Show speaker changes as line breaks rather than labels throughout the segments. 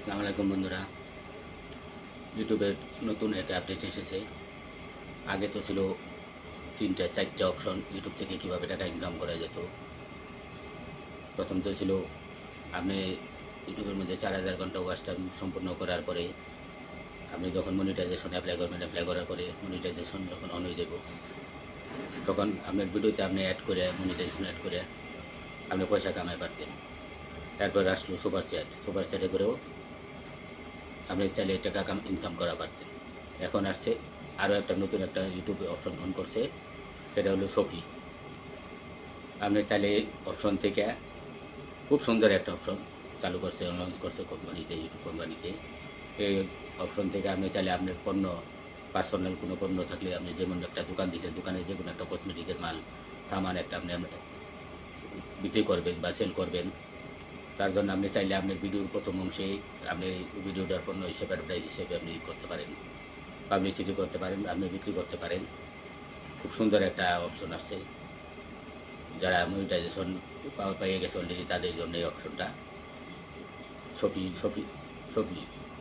আসসালামু আলাইকুম বন্ধুরা। ইউটিউবের নতুন একটা আপডেট এসেছে। আগে তো ছিল 3-4টে অপশন ইউটিউব থেকে কীভাবে টাকা ইনকাম করা যেত। প্রথম তো ছিল আপনি ইউটিউবের মধ্যে 4000 ঘন্টা ওয়াচ টাইম সম্পূর্ণ করার পরে আপনি যখন মনিটাইজেশন অ্যাপ্লাই করবেন, অ্যাপ্লাই করার পরে মনিটাইজেশন যখন অন হয়ে যাব, তখন আপনার ভিডিওতে আপনি অ্যাড করে মনিটাইজেশন অ্যাড করে আপনি পয়সা কামাই পারতেন। তারপর আসলো সুপার চ্যাটে করেও আপনি চাইলে টাকা ইনকাম করা পারতেন। এখন আসছে আরও একটা নতুন একটা ইউটিউবে অপশন অন করছে, সেটা হলো সফি। আপনি চাইলে এই অপশন থেকে খুব সুন্দর একটা অপশন চালু করছে, লঞ্চ করছে কোম্পানিতে, ইউটিউব কোম্পানিতে। এই অপশন থেকে আপনি চাইলে আপনার পণ্য, পার্সোনাল কোনো পণ্য থাকলে আপনি যেমন একটা দোকান দিচ্ছেন, দোকানে যে কোনো একটা কসমেটিকের মাল সামান একটা আপনি বিক্রি করবেন বা সেল করবেন। তার জন্য আপনি চাইলে আপনার ভিডিওর প্রথম অংশে আপনি ভিডিওটার পণ্য হিসেবে অ্যাডভার্টাইজ হিসেবে আপনি করতে পারেন, পাবলিসিটি করতে পারেন, আপনি বিক্রি করতে পারেন। খুব সুন্দর একটা অপশন আসছে। যারা মনিটাইজেশন পেয়ে গেছে অলরেডি তাদের জন্য এই অপশনটা সফি সফি সফি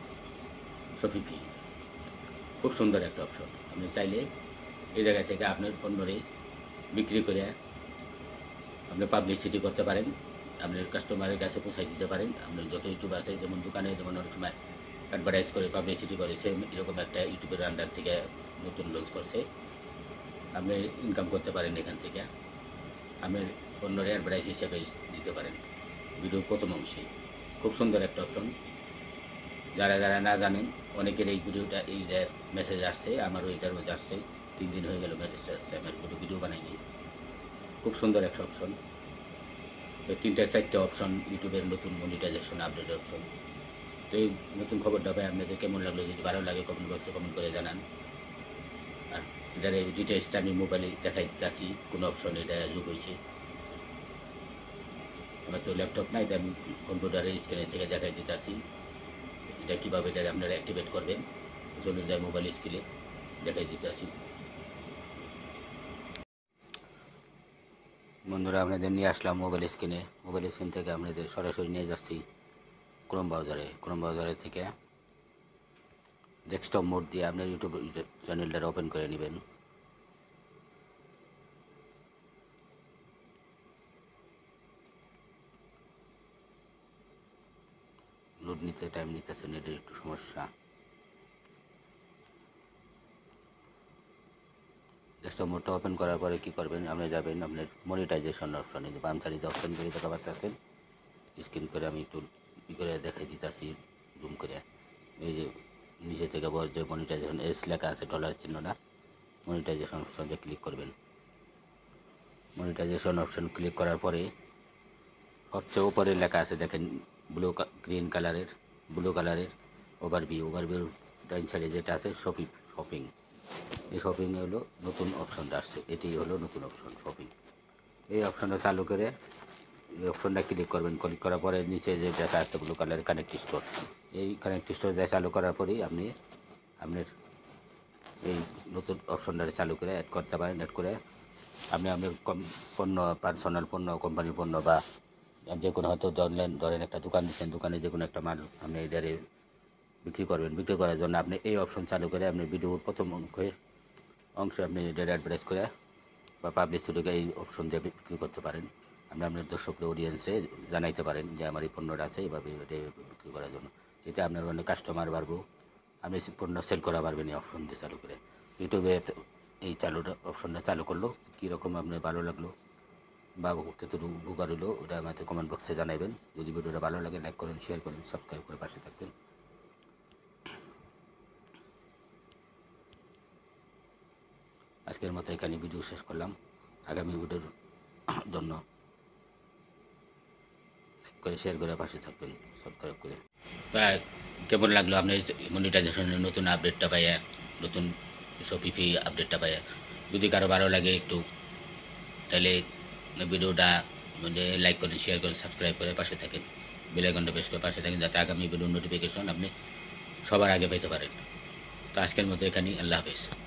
সফিপি খুব সুন্দর একটা অপশন। আপনি চাইলে এই জায়গা থেকে আপনার পণ্যরে বিক্রি করে আপনি পাবলিসিটি করতে পারেন, আপনার কাস্টমারের কাছে পৌঁছাই দিতে পারেন। আপনার যত ইউটিউব আছে, যেমন দোকানে যেমন অনেক সময় অ্যাডভার্টাইজ করে পাবলিসিটি করে, সেম এরকম একটা ইউটিউবের আন্ডার থেকে নতুন লঞ্চ করছে। আপনি ইনকাম করতে পারেন এখান থেকে, আপনার পণ্যের অ্যাডভার্টাইজ হিসেবে দিতে পারেন ভিডিওর প্রথম অংশে। খুব সুন্দর একটা অপশন। যারা যারা না জানেন, অনেকের এই ভিডিওটা এই মেসেজ আসছে, আমারও এটার মধ্যে আসছে। 3 দিন হয়ে গেল মেসেজটা আসছে, আমার ভিডিও বানাইনি। খুব সুন্দর একটা অপশন। তো 3-4টে অপশন ইউটিউবের নতুন মনিটাইজেশন আপডেটের অপশন। তো এই নতুন খবরটা পাই আপনাদের কেমন লাগলো, যদি ভালো লাগে কমেন্ট বক্সে কমেন্ট করে জানান। আর এটার এই ডিটেলসটা আমি মোবাইলে দেখাই দিতেছি কোন অপশন এটা যোগ হয়েছে। আমার তো ল্যাপটপ নাই, তাই আমি কম্পিউটারের স্ক্রিনে থেকে দেখাই দিতেছি এটা কীভাবে এটা আপনারা অ্যাক্টিভেট করবেন। চলে যায় মোবাইল স্ক্রিনে দেখাই দিতেছি। বন্ধুরা, আপনাদের নিয়ে আসলাম মোবাইল স্ক্রিন থেকে আপনাদের সরাসরি নিয়ে যাচ্ছি ক্রোম ব্রাউজারে থেকে ডেস্কটপ মোড দিয়ে আপনার ইউটিউব চ্যানেলটা ওপেন করে নেবেন। লোড নিতে টাইম নিতেছে, নেটের একটু সমস্যা। ডেস্কটপ মোডটা ওপেন করার পরে কী করবেন, আপনি যাবেন আপনার মনিটাইজেশন অপশনে, যে বাম সাইডে অপশন করে দেখা পাচ্ছেন। স্ক্রিন করে আমি একটু করে দেখাই দিতেছি জুম করে। এই যে নিচে থেকে বড় যে মনিটাইজেশন এস লেখা আছে, ডলার চিহ্নটা, মনিটাইজেশন অপশনে ক্লিক করবেন। মনিটাইজেশন অপশন ক্লিক করার পরে সবচেয়ে উপরে লেখা আছে দেখেন, গ্রিন কালারের ব্লু কালারের ওভারভিউ ডাইন সাইডে যেটা আছে শপিং। এই শপিংয়ে হলো নতুন অপশনটা আসছে, এটি হলো নতুন অপশন শপিং। এই অপশনটা চালু করে এই অপশনটা ক্লিক করবেন। ক্লিক করার পরে নিচে যে যেটা আছে ব্লু কালারের কানেক্ট স্টোর, এই কানেক্ট স্টোর যা চালু করার পরেই আপনি আপনার এই নতুন অপশনটা চালু করে অ্যাড করতে পারেন। অ্যাড করে আপনি আপনার পণ্য, পার্সোনাল পণ্য, কোম্পানির পণ্য বা যে কোনো হয়তো ধরেন একটা দোকান দিচ্ছেন, দোকানে যে কোনো একটা মাল আপনি এটারে বিক্রি করবেন। বিক্রি করার জন্য আপনি এই অপশন চালু করে আপনি ভিডিওর প্রথম অংশে আপনি এটার অ্যাডভার্টাইজ করে বা পাবলিসিটিকে এই অপশন দিয়ে বিক্রি করতে পারেন। আপনি আপনার দর্শকদের অডিয়েন্সে জানাইতে পারেন যে আমার এই পণ্যটা আছে, এইভাবে এটা বিক্রি করার জন্য। এতে আপনার অনেক কাস্টমার বাড়বো, আপনি পণ্য সেল করা পারবেন এই অপশন দিয়ে চালু করে। ইউটিউবে এই অপশনটা চালু করলো কীরকম আপনার ভালো লাগলো বা কতটুকু উপকার হলো, ওটা আমাদের কমেন্ট বক্সে জানাবেন। যদি ভিডিওটা ভালো লাগে লাইক করেন, শেয়ার করেন, সাবস্ক্রাইব করে পাশে থাকবেন। আজকের মতো এখানে ভিডিও শেষ করলাম। আগামী ভিডিওর জন্য লাইক করে শেয়ার করে পাশে থাকবেন, সাবস্ক্রাইব করে। কেমন লাগলো আপনি মনিটাইজেশনের নতুন আপডেটটা পাইয়া, নতুন শপিফি আপডেটটা পাইয়া? যদি কারো ভালো লাগে একটু, তাহলে ভিডিওটা মধ্যে লাইক করেন, শেয়ার করেন, সাবস্ক্রাইব করে পাশে থাকেন, বেল আইকনটা প্রেস করে পাশে থাকেন, যাতে আগামী ভিডিওর নোটিফিকেশন আপনি সবার আগে পেতে পারেন। তো আজকের মতো এখানেই, আল্লাহ হাফেজ।